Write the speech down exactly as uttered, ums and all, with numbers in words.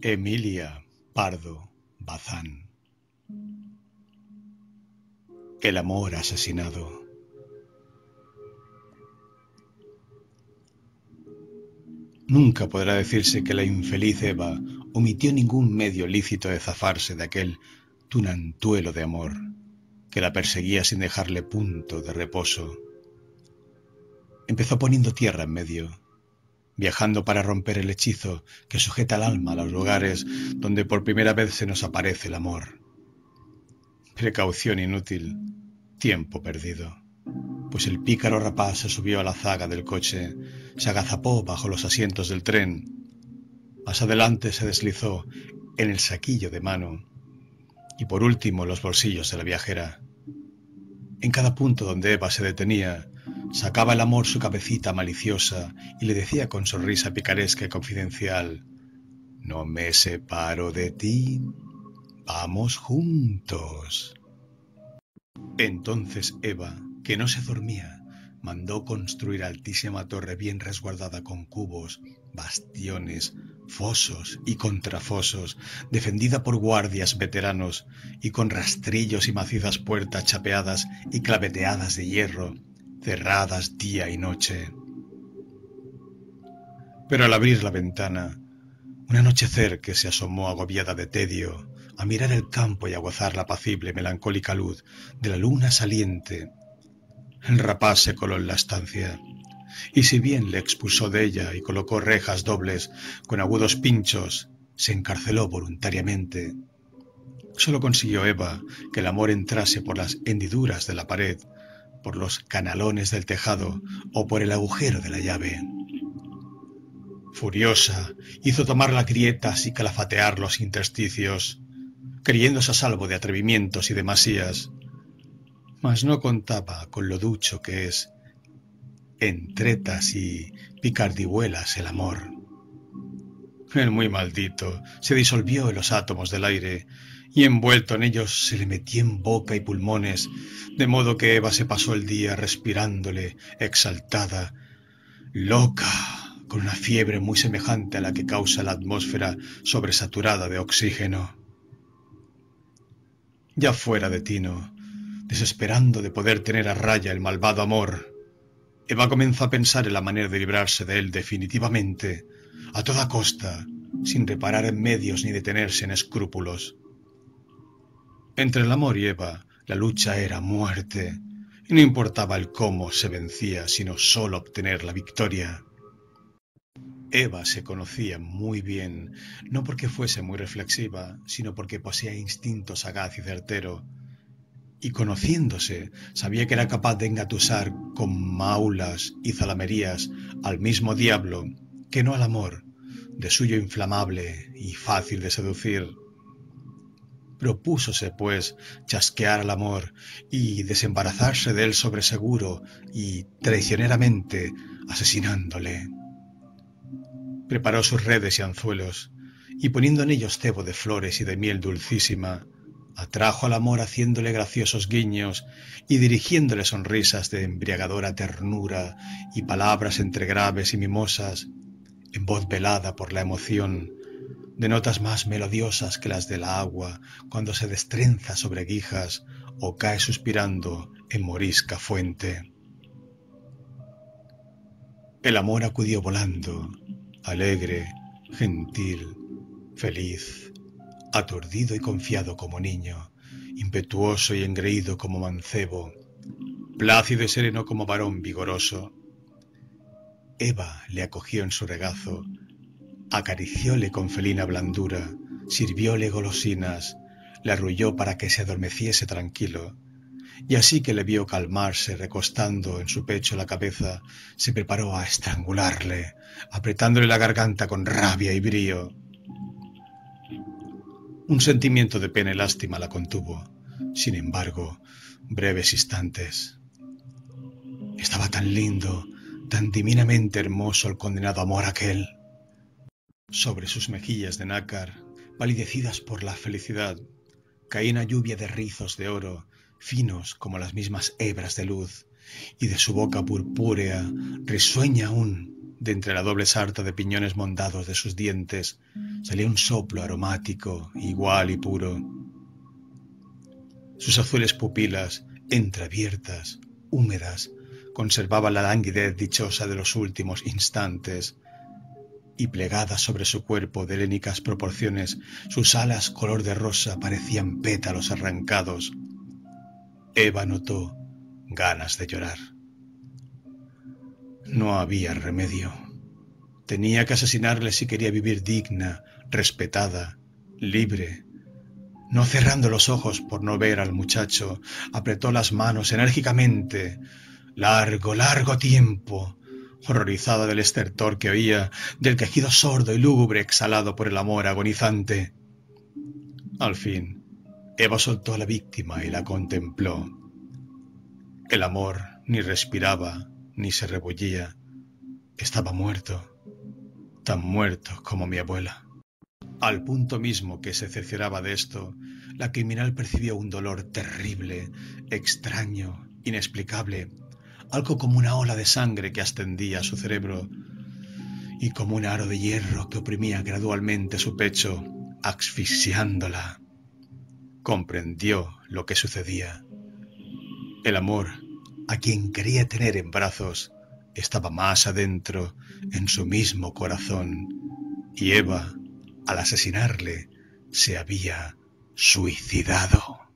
Emilia Pardo Bazán. El amor asesinado. Nunca podrá decirse que la infeliz Eva omitió ningún medio lícito de zafarse de aquel tunantuelo de amor que la perseguía sin dejarle punto de reposo. Empezó poniendo tierra en medio, viajando para romper el hechizo que sujeta al alma a los lugares donde por primera vez se nos aparece el amor. Precaución inútil, tiempo perdido, pues el pícaro rapaz se subió a la zaga del coche, se agazapó bajo los asientos del tren, más adelante se deslizó en el saquillo de mano y por último en los bolsillos de la viajera. En cada punto donde Eva se detenía, sacaba el amor su cabecita maliciosa y le decía con sonrisa picaresca y confidencial: «No me separo de ti, vamos juntos». Entonces Eva, que no se dormía, mandó construir altísima torre bien resguardada con cubos, bastiones, fosos y contrafosos, defendida por guardias veteranos y con rastrillos y macizas puertas chapeadas y claveteadas de hierro, cerradas día y noche. Pero al abrir la ventana, un anochecer que se asomó agobiada de tedio, a mirar el campo y a gozar la apacible y melancólica luz de la luna saliente, el rapaz se coló en la estancia, y si bien le expulsó de ella y colocó rejas dobles con agudos pinchos, se encarceló voluntariamente. Solo consiguió Eva que el amor entrase por las hendiduras de la pared, por los canalones del tejado o por el agujero de la llave. Furiosa, hizo tomar las grietas y calafatear los intersticios, creyéndose a salvo de atrevimientos y demasías, mas no contaba con lo ducho que es, en tretas y picardihuelas el amor. El muy maldito se disolvió en los átomos del aire y envuelto en ellos se le metió en boca y pulmones, de modo que Eva se pasó el día respirándole, exaltada, loca, con una fiebre muy semejante a la que causa la atmósfera sobresaturada de oxígeno. Ya fuera de tino, desesperando de poder tener a raya el malvado amor, Eva comenzó a pensar en la manera de librarse de él definitivamente, a toda costa, sin reparar en medios ni detenerse en escrúpulos. Entre el amor y Eva, la lucha era muerte, y no importaba el cómo se vencía, sino solo obtener la victoria. Eva se conocía muy bien, no porque fuese muy reflexiva, sino porque poseía instinto sagaz y certero, y conociéndose, sabía que era capaz de engatusar con maulas y zalamerías al mismo diablo, que no al amor, de suyo inflamable y fácil de seducir. Propúsose, pues, chasquear al amor y desembarazarse de él sobreseguro y traicioneramente asesinándole. Preparó sus redes y anzuelos, y poniendo en ellos cebo de flores y de miel dulcísima, atrajo al amor haciéndole graciosos guiños y dirigiéndole sonrisas de embriagadora ternura y palabras entre graves y mimosas, en voz velada por la emoción, de notas más melodiosas que las del agua cuando se destrenza sobre guijas o cae suspirando en morisca fuente. El amor acudió volando, alegre, gentil, feliz, aturdido y confiado como niño, impetuoso y engreído como mancebo, plácido y sereno como varón vigoroso. Eva le acogió en su regazo, acaricióle con felina blandura, sirvióle golosinas, le arrulló para que se adormeciese tranquilo, y así que le vio calmarse recostando en su pecho la cabeza, se preparó a estrangularle, apretándole la garganta con rabia y brío. Un sentimiento de pena y lástima la contuvo, sin embargo, breves instantes. Estaba tan lindo, tan divinamente hermoso el condenado amor aquel. Sobre sus mejillas de nácar, palidecidas por la felicidad, caía una lluvia de rizos de oro, finos como las mismas hebras de luz, y de su boca purpúrea, risueña aún, De entre la doble sarta de piñones mondados de sus dientes salía un soplo aromático, igual y puro. Sus azules pupilas, entreabiertas, húmedas, conservaban la languidez dichosa de los últimos instantes, y plegadas sobre su cuerpo de helénicas proporciones, sus alas color de rosa parecían pétalos arrancados. Eva notó ganas de llorar. No había remedio. Tenía que asesinarle si quería vivir digna, respetada, libre. No cerrando los ojos por no ver al muchacho, apretó las manos enérgicamente. Largo, largo tiempo, horrorizada del estertor que oía, del quejido sordo y lúgubre exhalado por el amor agonizante. Al fin, Eva soltó a la víctima y la contempló. El amor ni respiraba, ni se rebullía. Estaba muerto, tan muerto como mi abuela. Al punto mismo que se cercioraba de esto, la criminal percibió un dolor terrible, extraño, inexplicable, algo como una ola de sangre que ascendía a su cerebro y como un aro de hierro que oprimía gradualmente su pecho, asfixiándola. Comprendió lo que sucedía. El amor, a quien quería tener en brazos, estaba más adentro, en su mismo corazón, y Eva, al asesinarle, se había suicidado.